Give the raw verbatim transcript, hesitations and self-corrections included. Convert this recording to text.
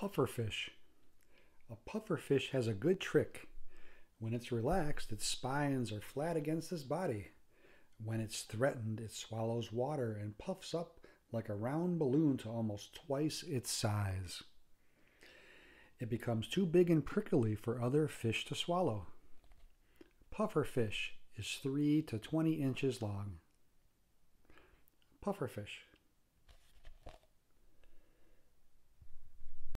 Pufferfish. A pufferfish has a good trick. When it's relaxed, its spines are flat against its body. When it's threatened, it swallows water and puffs up like a round balloon to almost twice its size. It becomes too big and prickly for other fish to swallow. Pufferfish is three to twenty inches long. Pufferfish.